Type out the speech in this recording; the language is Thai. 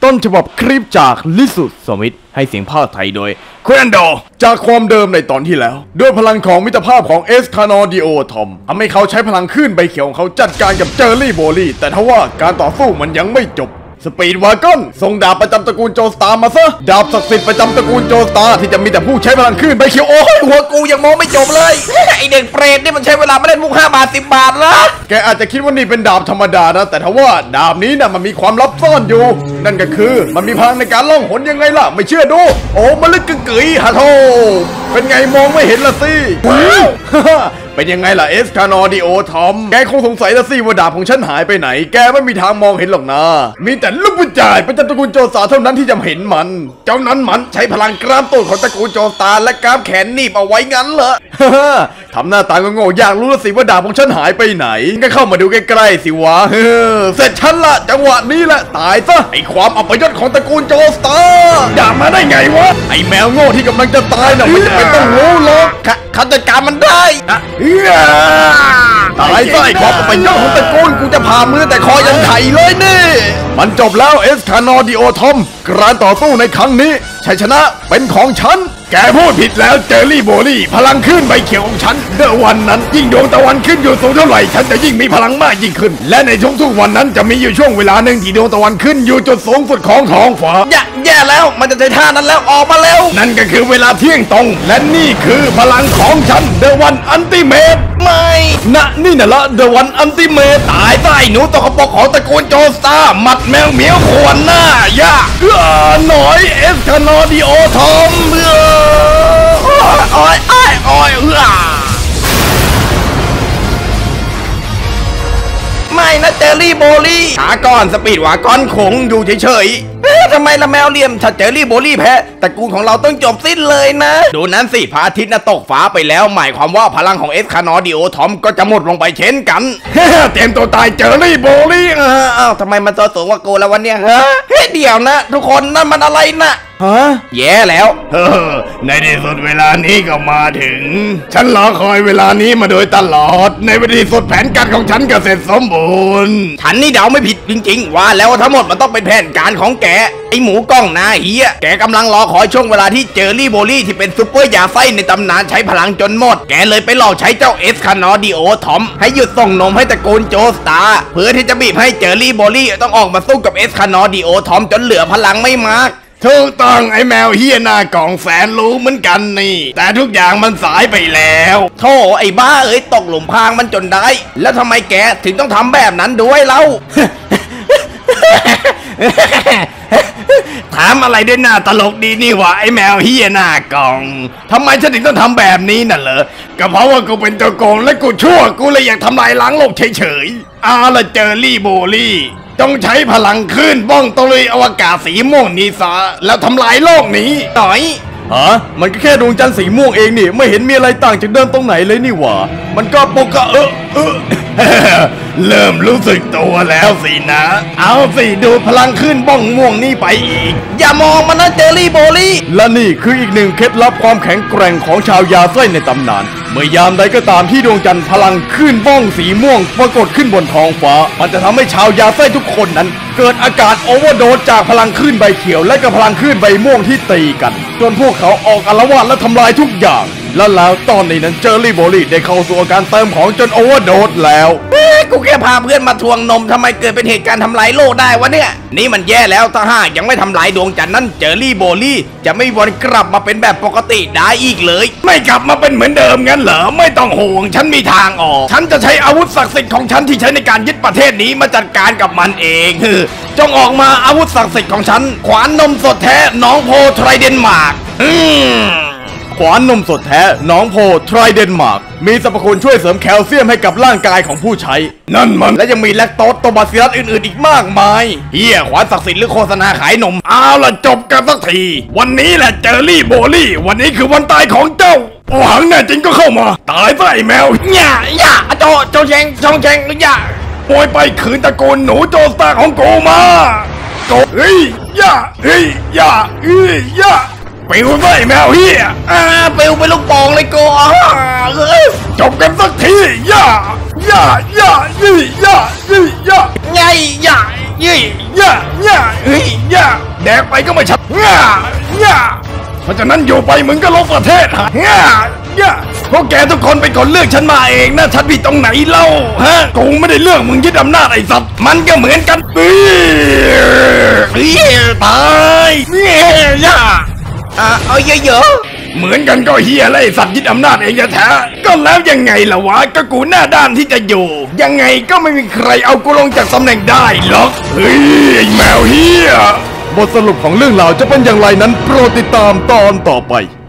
ต้นฉบับคลิปจากลิสุสมิธให้เสียงภาคไทยโดยคุณอันโดจากความเดิมในตอนที่แล้วด้วยพลังของมิตรภาพของเอสคานอดิโอทอมทำให้เขาใช้พลังขึ้นใบเขียวของเขาจัดการกับเจอร์รี่โบลี่แต่ทว่าการต่อสู้มันยังไม่จบสปีดวากอนส่งดาบประจำตระกูลโจสตาร์มาซะดาบศักดิ์สิทธิ์ประจำตระกูลโจสตาร์ที่จะมีแต่ผู้ใช้พลังขึ้นใบเขียวโอ้ยหัวกูยังมองไม่จบเลยไอเด็กเปรตนี่มันใช้เวลามาเล่นมุก5 บาท 10 บาทละแกอาจจะคิดว่านี่เป็นดาบธรรมดานะแต่ทว่าดาบนี้น่ะมันมีความลับซ่อนอยู่นั่นก็คือมันมีพลังในการล่องหนยังไงล่ะไม่เชื่อดูโอ้มันลึกกึ๋ยฮะโธเป็นไงมองไม่เห็นละสิเป็นยังไงล่ะเอสคานอดิโอทอมแกคงสงสัยละสิว่าดาบของฉันหายไปไหนแกไม่มีทางมองเห็นหรอกนะมีแต่ลูกผู้ชายประจำตระกูลโจสตาร์เท่านั้นที่จะเห็นมันเจ้านั้นมันใช้พลังกล้ามต้นของตระกูลโจสตาร์และกล้ามแขนหนีบเอาไว้งั้นเหรอทำหน้าตาโง่ๆอยากรู้ละสิว่าดาบของฉันหายไปไหนก็เข้ามาดูใกล้ๆสิวะเสร็จฉันละจังหวะนี้แหละตายซะไอความอัปยศของตระกูลโจสตาร์ดาบมาได้ไงวะไอแมวโง่ที่กำลังจะตายน่ะไม่จำเป็นต้องรู้หรอกเขาจัดการมันได้ตายซะไอความอัปยศของตระกูลกูจะผ่ามือแต่คอยังไถ่เลยนี่มันจบแล้วเอสคานอดิโอทอมการต่อสู้ในครั้งนี้ชัยชนะเป็นของฉันแกพูดผิดแล้วเจอร์รี่โบลี่พลังขึ้นใบเขียวของฉันเมื่อวันนั้นยิ่งดวงตะวันขึ้นอยู่สูงเท่าไหร่ฉันจะยิ่งมีพลังมากยิ่งขึ้นและในทุกๆวันนั้นจะมีอยู่ช่วงเวลาหนึ่งที่ดวงตะวันขึ้นอยู่จุดสูงสุดของท้องฟ้าแย่แล้วมันจะใช้ท่านั้นแล้วออกมาแล้วนั่นก็คือเวลาเที่ยงตรงและนี่คือพลังของฉันเดอะวันอันติเมตไม่นะนี่น่ะละเดอะวันอันติเมตตายใต้หนูตกกระปรกของตระกูลโจสตาร์มัดแมวเหมียวขวนหน้ายาหน่อยเอสคานอดิโอทอมไม่นะเจอร์รี่โบลี่ขาก่อนสปีดวากอนคงอยู่เฉยๆทำไมละแมวเหลี่ยมถ้าเจอร์รี่โบลี่แพ้ตระกูลของเราต้องจบสิ้นเลยนะดูนั้นสิพระอาทิตย์น่ะตกฟ้าไปแล้วหมายความว่าพลังของเอสคานอดิโอทอมก็จะหมดลงไปเช่นกันเตรียมตัวตายเจอร์รี่โบลี่อ้าวทำไมมันตัวสูงกว่ากูแล้ววันเนี้ยฮะเดี๋ยวนะทุกคนนั่นมันอะไรนะแย่แล้วในที่สุดเวลานี้ก็มาถึงฉันรอคอยเวลานี้มาโดยตลอดในที่สุดแผนการของฉันก็เสร็จสมบูรณ์ฉันนี่เดาไม่ผิดจริงๆว่าแล้วทั้งหมดมันต้องเป็นแผนการของแกไอหมูกล้องนาเฮียแกกำลังรอคอยช่วงเวลาที่เจอร์รี่โบลี่ที่เป็นซุปเปอร์ยาไส้ในตำนานใช้พลังจนหมดแกเลยไปหลอกใช้เจ้าเอสคานอดิโอทอมให้หยุดส่งนมให้ตระกูลโจสตาร์เพื่อที่จะบีบให้เจอร์รี่โบลี่ต้องออกมาสู้กับเอสคานอดิโอทอมจนเหลือพลังไม่มากถูกต้องไอ้แมวเฮียหน้ากล่องแสนรู้เหมือนกันนี่แต่ทุกอย่างมันสายไปแล้วโธ่ไอ้บ้าเอ้ยตกหลุมพรางมันจนได้แล้วทำไมแกถึงต้องทำแบบนั้นด้วยเล่า ถามอะไรด้วยหน้าตลกดีนี่วะไอ้แมวเฮียหน้ากล่องทำไมฉันถึงต้องทำแบบนี้น่ะเหรอก็เพราะว่ากูเป็นตัวโกงและกูชั่วกูเลยอยากทำลายล้างโลกเฉยๆละเจอร์รี่โบลี่ต้องใช้พลังขึ้นบ้องตะลุยอวกาศสีม่วงนี้ซะแล้วทำลายโลกนี้หน่อยมันก็แค่ดวงจันทร์สีม่วงเองนี่ไม่เห็นมีอะไรต่างจากเดิมตรงไหนเลยนี่หว่ามันก็ปกติเริ่มรู้สึกตัวแล้วสินะเอาสิดูพลังขึ้นบ้องม่วงนี่ไปอีกอย่ามองมันนะเจอร์รี่โบลี่และนี่คืออีกหนึ่งเคล็ดลับความแข็งแกร่งของชาวยาไส้ในตำนานเมื่อยามใดก็ตามที่ดวงจันทร์พลังขึ้นบ้องสีม่วงปรากฏขึ้นบนท้องฟ้ามันจะทำให้ชาวยาไส้ทุกคนนั้นเกิดอาการโอเวอร์โดสจากพลังขึ้นใบเขียวและกับพลังขึ้นใบม่วงที่ตีกันจนพวกเขาออกอาละวาดและทำลายทุกอย่างแล้วตอนนี้นั้นเจอร์รี่โบลี่ได้เข้าสู่อาการเติมของจนโอเวอร์โดสแล้วกูแค่พาเพื่อนมาทวงนมทำไมเกิดเป็นเหตุการณ์ทำลายโลกได้วะเนี่ยนี่มันแย่แล้วถ้าหากยังไม่ทำลายดวงจันทร์นั้นเจอร์รี่โบลี่จะไม่วนกลับมาเป็นแบบปกติได้อีกเลยไม่กลับมาเป็นเหมือนเดิมงั้นเหรอไม่ต้องห่วงฉันมีทางออกฉันจะใช้อาวุธศักดิ์สิทธิ์ของฉันที่ใช้ในการยึดประเทศนี้มาจัดการกับมันเองจงออกมาอาวุธศักดิ์สิทธิ์ของฉันขวานนมสดแท้น้องโพไทรเดนมาร์กขวานนมสดแท้น้องโพไทรเดนมาร์กมีสรรพคุณช่วยเสริมแคลเซียมให้กับร่างกายของผู้ใช้นั่นมันและยังมีแลคโตสโตบาซิลัสอื่นๆอีกมากมายเฮียขวานศักดิ์สิทธิ์หรือโฆษณาขายนมเอาล่ะจบกันสักทีวันนี้แหละเจอร์รี่โบลี่วันนี้คือวันตายของเจ้าโอ้หังแน่จริงก็เข้ามาตายซะไอ้แมวอย่าโจแชงหรืออย่าโวยไปคืนตระกูลหนูโจสตาร์ของกูมาโจอย่าปิวซะไอ้แมวเฮียปิวไปลูกโป่งเลยกูจบกันสักทีอย่าไงแดกไปก็ไม่ชัดเพราะฉะนั้นอยู่ไปมึงก็ลบประเทศฮะพวกแกทุกคนเป็นคนเลือกฉันมาเองนะฉันผิดตรงไหนเล่าฮะกูไม่ได้เลือกมึงยึดอำนาจไอ้สัตว์มันก็เหมือนกันตายเอาเยอะเหมือนกันก็เฮียและไอ้สัตว์ยึดอำนาจเองแท้ก็แล้วยังไงล่ะวะก็กูหน้าด้านที่จะอยู่ยังไงก็ไม่มีใครเอากูลงจากตำแหน่งได้หรอกเฮ้ยไอ้แมวเฮียบทสรุปของเรื่องราวจะเป็นอย่างไรนั้นโปรดติดตามตอนต่อไป